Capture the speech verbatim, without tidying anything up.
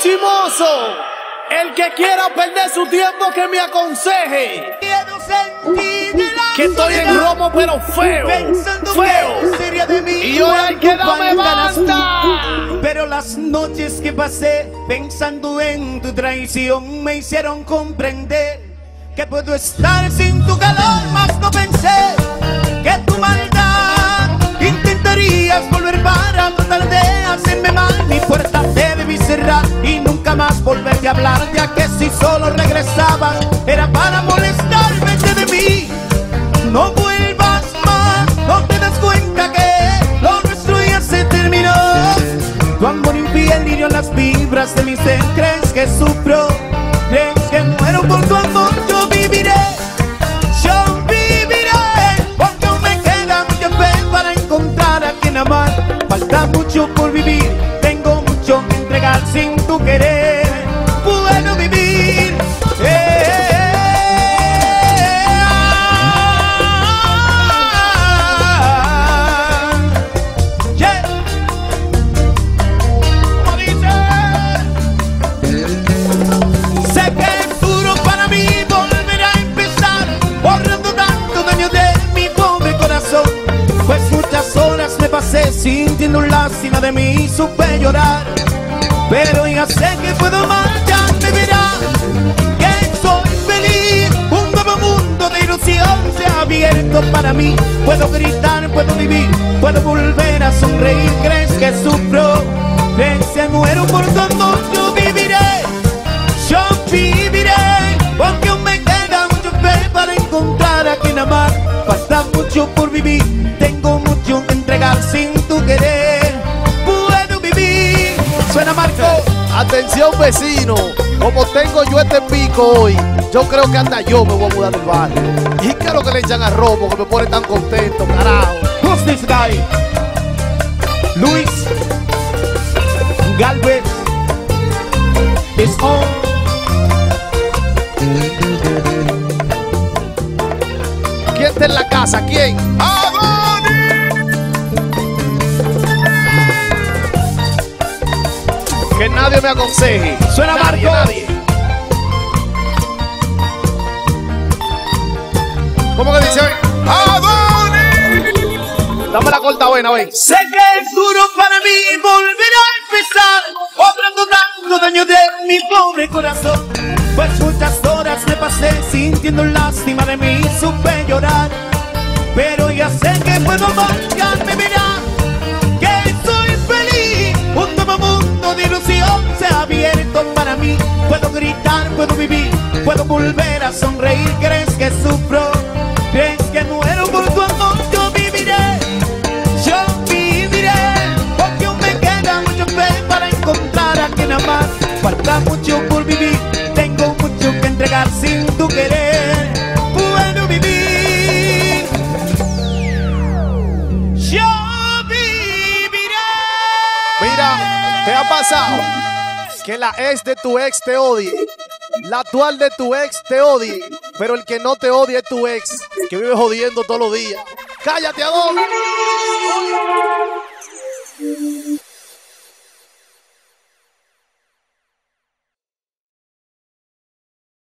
chimoso. El que quiera perder su tiempo que me aconseje. Que estoy en romo pero feo, feo. Y hoy hay que darme basta. Pero las noches que pasé pensando en tu traición me hicieron comprender que puedo estar sin tu calor, mas no pensé que tu maldad intentarías volver para tratar de hacerme mal. Mi puerta te debí cerrar y nunca más volverte a hablar, ya que si solo regresabas era para molestarme de mí. No vuelvas más, no te das cuenta que lo nuestro ya se terminó. Tu amor infiel hirió las vibras de mi ser. ¿Crees que sufro? ¿Crees que muero por tu amor? Yo viviré, yo viviré, porque aún me queda mucha fe para encontrar a quien amar. Falta mucho por vivir, tengo mucho que entregar sin tu querer. Puedo vivir, eh. Sintiendo lástima de mí, supe llorar, pero ya sé que puedo marcharme, verá que soy feliz. Un nuevo mundo de ilusión se ha abierto para mí. Puedo gritar, puedo vivir, puedo volver a sonreír. ¿Crees que sufro? ¿Crees que muero por tu amor? Yo viviré, yo viviré, porque aún me queda mucho fe para encontrar a quien amar. Falta mucho por vivir, tengo mucho que entregar sin tu querer. Puedo vivir. Suena Marco. Atención vecino, como tengo yo este pico hoy, yo creo que hasta yo me voy a mudar del barrio. ¿Y qué es lo que le echan a robo que me pone tan contento, carajo? Who's this guy? Luis Galvez is on. ¿Quién está en la casa? ¿Quién? Que nadie me aconseje. Suena nadie, Marco. Nadie. ¿Cómo que dice? Dame la corta buena, ven. Sé que es duro para mí volver a empezar, obrando tanto daño de mi pobre corazón. Pues muchas horas me pasé sintiendo lástima de mí, supe llorar, pero ya sé que puedo marcharme, mira que soy feliz. Un nuevo mundo de ilusión se ha abierto para mí. Puedo gritar, puedo vivir, puedo volver a sonreír. ¿Crees que sufro? ¿Crees que muero por tu amor? Yo viviré, yo viviré, porque aún me queda mucho fe para encontrar a quien amar. Falta mucho por vivir, tengo mucho que entregar sin tu querer. Puedo vivir, yo viviré. Mira, ¿te ha pasado que la ex de tu ex te odie? La actual de tu ex te odie, pero el que no te odia es tu ex, que vive jodiendo todos los días. ¡Cállate, Adón!